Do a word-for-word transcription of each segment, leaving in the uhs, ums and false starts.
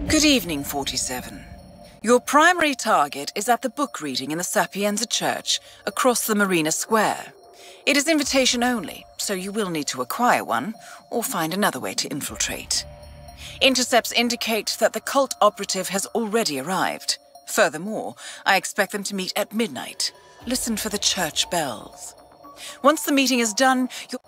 Good evening, forty-seven. Your primary target is at the book reading in the Sapienza Church, across the Marina Square. It is invitation only, so you will need to acquire one, or find another way to infiltrate. Intercepts indicate that the cult operative has already arrived. Furthermore, I expect them to meet at midnight. Listen for the church bells. Once the meeting is done, you'll...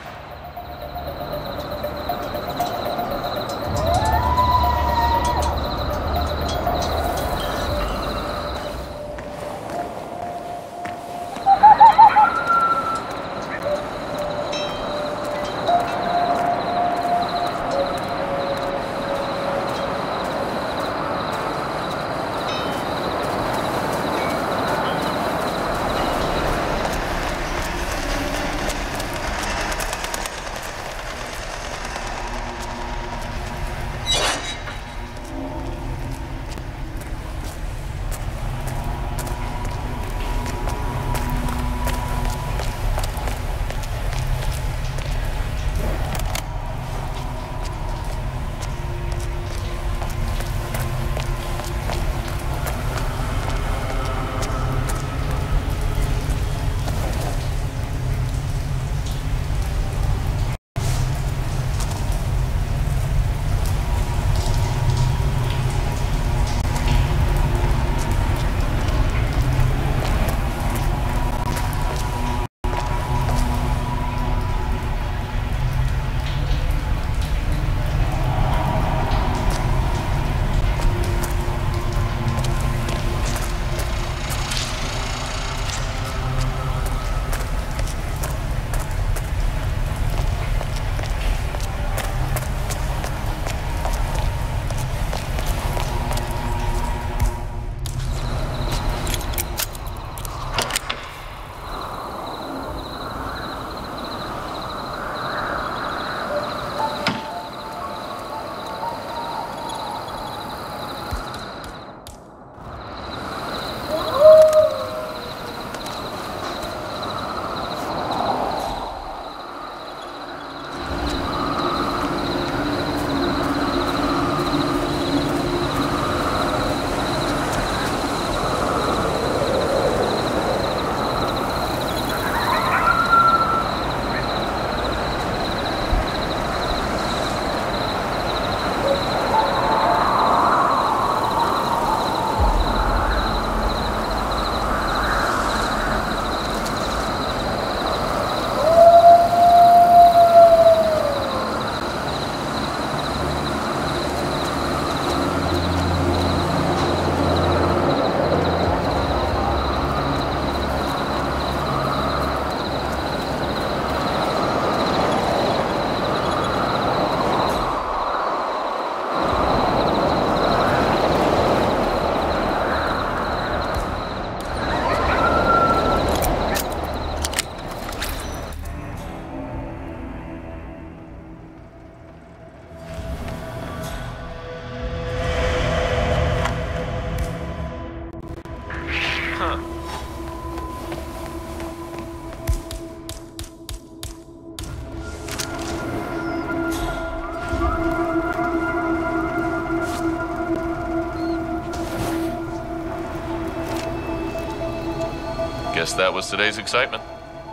Guess that was today's excitement.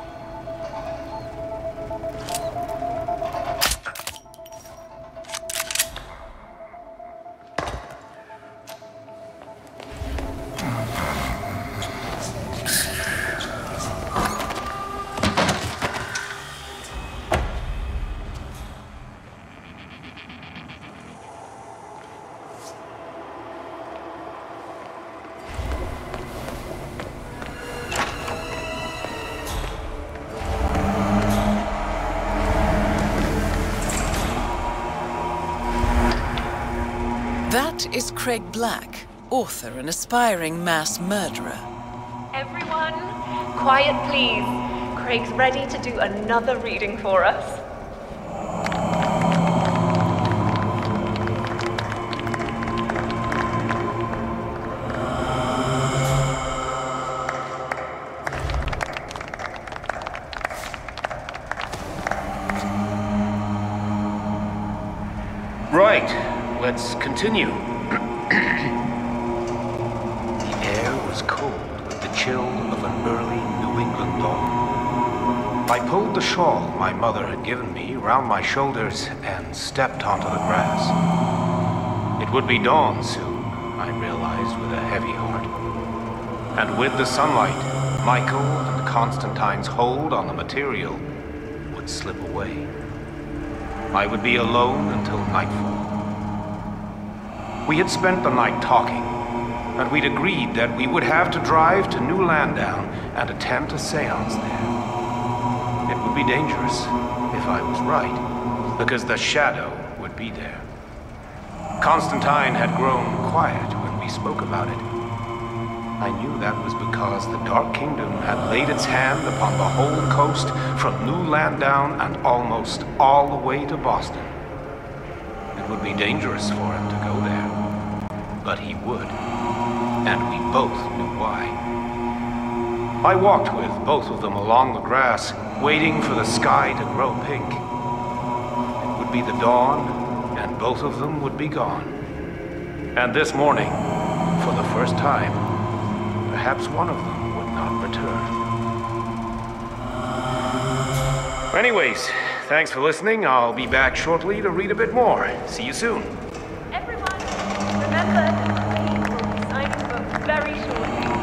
That is Craig Black, author and aspiring mass murderer. Everyone, quiet please. Craig's ready to do another reading for us. Right, let's continue. The air was cold with the chill of an early New England dawn. I pulled the shawl my mother had given me round my shoulders and stepped onto the grass. It would be dawn soon, I realized with a heavy heart. And with the sunlight, Michael and Constantine's hold on the material would slip away. I would be alone until nightfall. We had spent the night talking, and we'd agreed that we would have to drive to New Landown and attempt a seance there. It would be dangerous, if I was right, because the shadow would be there. Constantine had grown quiet when we spoke about it. I knew that was because the Dark Kingdom had laid its hand upon the whole coast from New Landown and almost all the way to Boston. It would be dangerous for him to go there, but he would, and we both knew why. I walked with both of them along the grass, waiting for the sky to grow pink. It would be the dawn, and both of them would be gone. And this morning, for the first time, perhaps one of them would not return. Anyways, thanks for listening. I'll be back shortly to read a bit more. See you soon. Everyone, remember that Craig will be signing the book very shortly.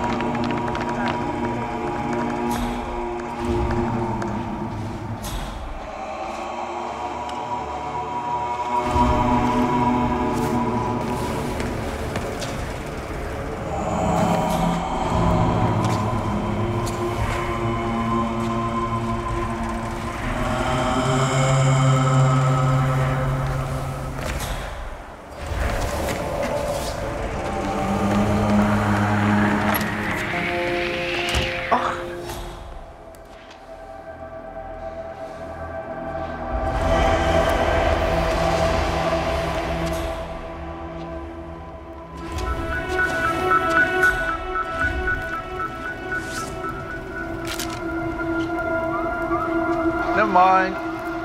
Never mind.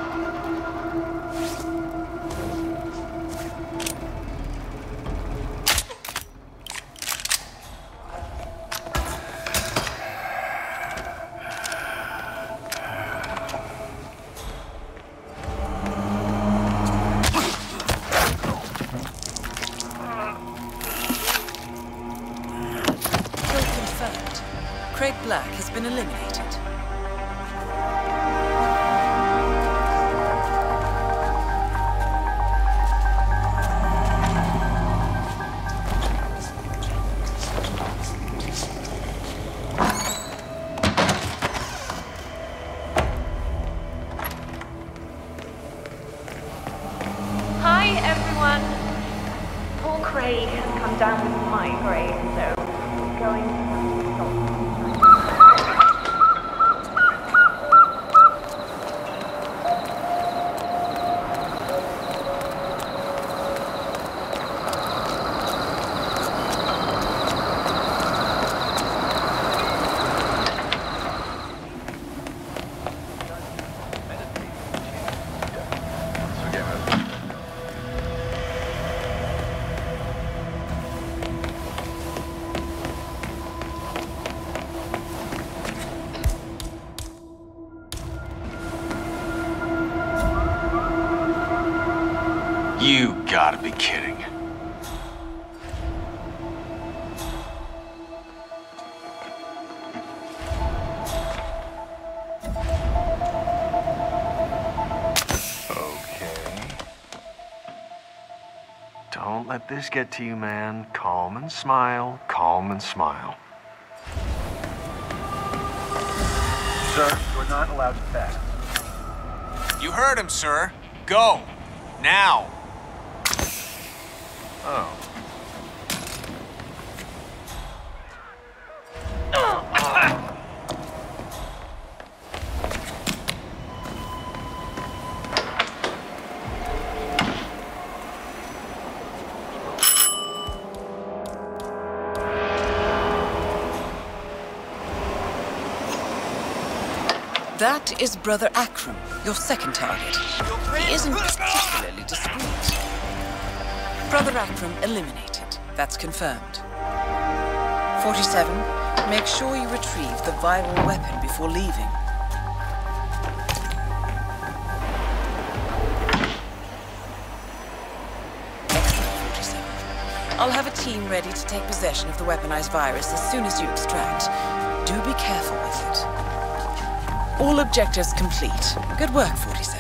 Kill confirmed. Craig Black has been eliminated. Hi, everyone. Poor Craig has come down with a migraine, so we're going to have to stop. You gotta be kidding. Okay. Don't let this get to you, man. Calm and smile. Calm and smile. Sir, you're not allowed to pass. You heard him, sir. Go. Now. Oh. That is Brother Akram, your second target. He isn't particularly discreet. Brother Akram eliminated. That's confirmed. forty-seven, make sure you retrieve the viral weapon before leaving. Excellent, forty-seven. I'll have a team ready to take possession of the weaponized virus as soon as you extract. Do be careful with it. All objectives complete. Good work, forty-seven.